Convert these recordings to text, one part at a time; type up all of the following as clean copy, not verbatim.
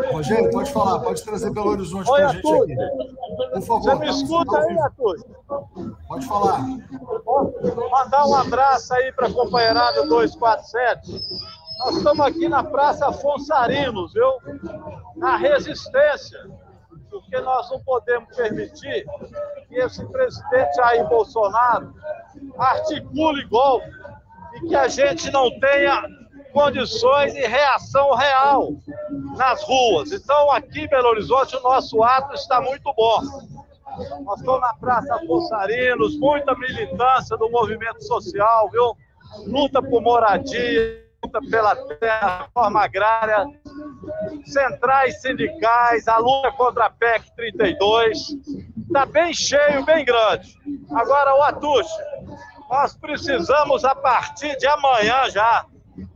Rogério, pode falar, pode trazer Belo Horizonte Oi, para a gente Arthur. aqui. Por favor. Você me escuta aí, Arthur? Pode falar. Mandar um abraço aí para a companheirada 247. Nós estamos aqui na Praça Afonso Arinos, viu? Na resistência, porque nós não podemos permitir que esse presidente Jair Bolsonaro articule golpe e que a gente não tenha condições de reação real nas ruas. Então, aqui em Belo Horizonte, o nosso ato está muito bom. Nós estamos na Praça Afonso Arinos, muita militância do movimento social, viu? Luta por moradia, luta pela terra, reforma agrária, centrais sindicais, a luta contra a PEC 32. Está bem cheio, bem grande. Agora, o Atush, nós precisamos, a partir de amanhã já,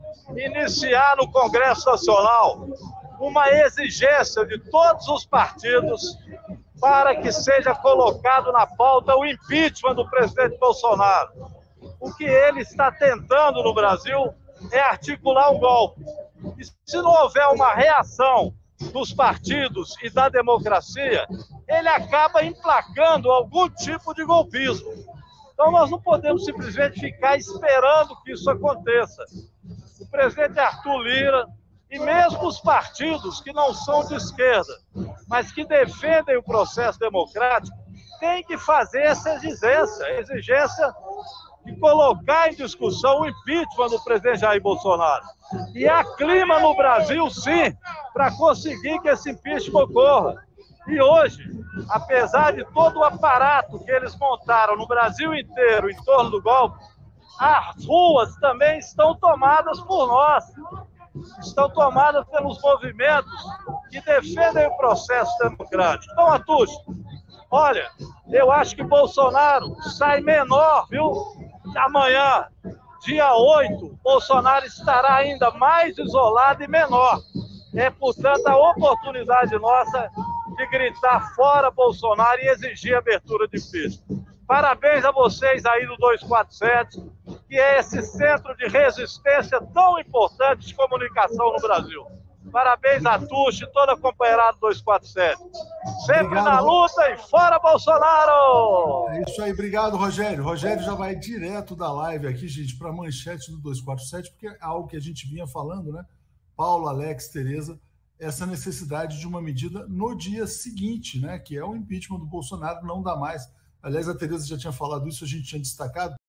iniciar no Congresso Nacional uma exigência de todos os partidos para que seja colocado na pauta o impeachment do presidente Bolsonaro. O que ele está tentando no Brasil é articular um golpe. E se não houver uma reação dos partidos e da democracia, ele acaba emplacando algum tipo de golpismo. Então nós não podemos simplesmente ficar esperando que isso aconteça. O presidente Arthur Lira e mesmo os partidos que não são de esquerda, mas que defendem o processo democrático, têm que fazer essa exigência, a exigência de colocar em discussão o impeachment do presidente Jair Bolsonaro. E há clima no Brasil, sim, para conseguir que esse impeachment ocorra. E hoje, apesar de todo o aparato que eles montaram no Brasil inteiro em torno do golpe, as ruas também estão tomadas por nós. Estão tomadas pelos movimentos que defendem o processo democrático. Então, Atush, olha, eu acho que Bolsonaro sai menor, viu? Amanhã, dia 8, Bolsonaro estará ainda mais isolado e menor. É, portanto, a oportunidade nossa de gritar fora Bolsonaro e exigir abertura de impeachment. Parabéns a vocês aí do 247, que é esse centro de resistência tão importante de comunicação no Brasil. Parabéns a Tuxi e toda a companheirada 247. Sempre obrigado, na luta e fora Bolsonaro! É isso aí, obrigado, Rogério. Rogério já vai direto da live aqui, gente, para a manchete do 247, porque é algo que a gente vinha falando, né? Paulo, Alex, Tereza, essa necessidade de uma medida no dia seguinte, né? Que é o impeachment do Bolsonaro, não dá mais. Aliás, a Tereza já tinha falado isso, a gente tinha destacado.